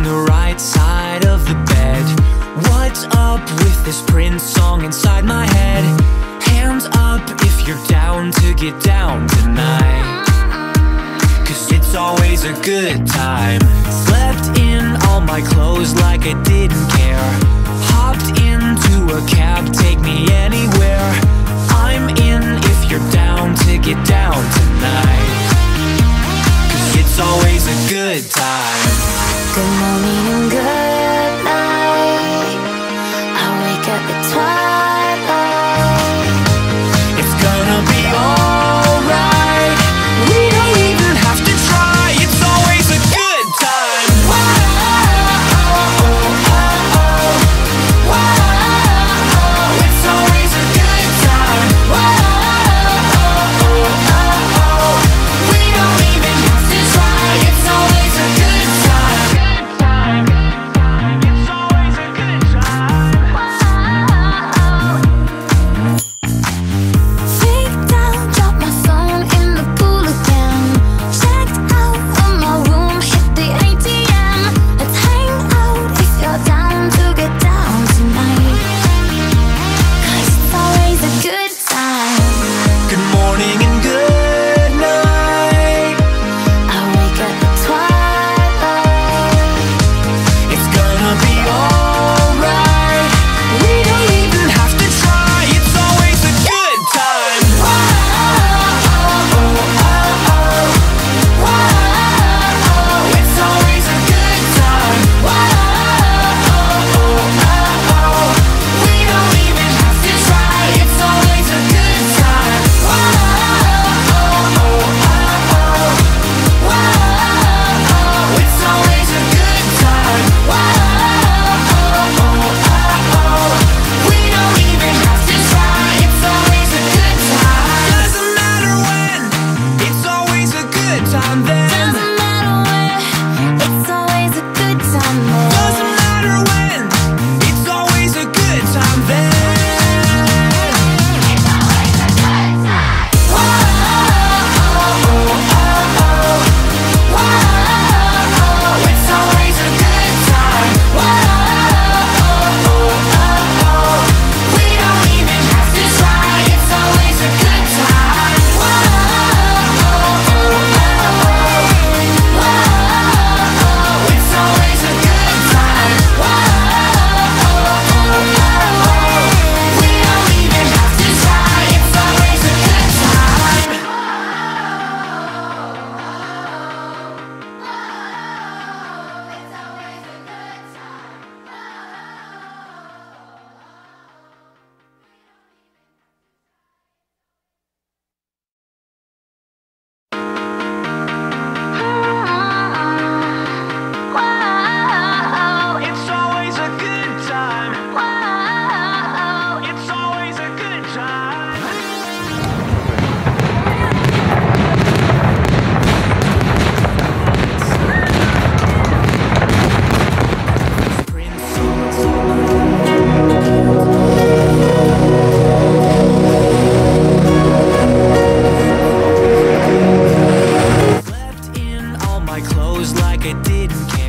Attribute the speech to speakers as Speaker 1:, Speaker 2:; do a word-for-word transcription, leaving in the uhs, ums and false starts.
Speaker 1: on the right side of the bed. What's up with this Prince song inside my head? Hands up if you're down to get down tonight, 'cause it's always a good time. Slept in all my clothes like I didn't care. Hopped into a cab, take me anywhere. I'm in if you're down to get down tonight, 'cause it's always a good time.
Speaker 2: Good morning and good night. I wake up at twilight.
Speaker 1: It's gonna be alright. We don't even have to try. It's always a good time.
Speaker 2: Whoa, oh, oh, oh. Whoa, it's always a good time. Whoa, oh, oh, oh. We don't even have to try. It's always a good time.
Speaker 1: It's always a good time.
Speaker 2: Freaked out, dropped my phone in the pool again. Checked out of my room, hit the A T M. Let's hang out if you're down to get down tonight, 'cause it's always a good time.
Speaker 1: Good morning and good night.
Speaker 2: I wake up at twilight.
Speaker 1: It's gonna be alright. We don't even have to try. It's always a good time.
Speaker 2: Whoa, oh, oh, oh. Whoa, it's always a good time. Whoa, oh, oh, oh. We don't even have to try. It's always a good time. Whoa, oh, oh, oh. Whoa, it's always a good time. Whoa, oh, oh, oh. We don't even have to try. It's always a good time.
Speaker 1: Doesn't matter when, it's always a good time then.
Speaker 2: Doesn't matter where, it's always a good time there.
Speaker 1: Doesn't matter when, it's always a good time then.
Speaker 2: It's always a good time. Whoa, oh, oh, oh. Whoa, it's always a good time. Whoa, oh, oh, oh. We don't even have to try. It's always a good time. Whoa, oh, oh, oh. Whoa, it's always a good time. Whoa, oh, oh. We don't even have to try. It's always a good time. Whoa,
Speaker 1: It's always a good time.
Speaker 2: whoa.
Speaker 1: It's always a good time. Slept in all my clothes like I didn't care.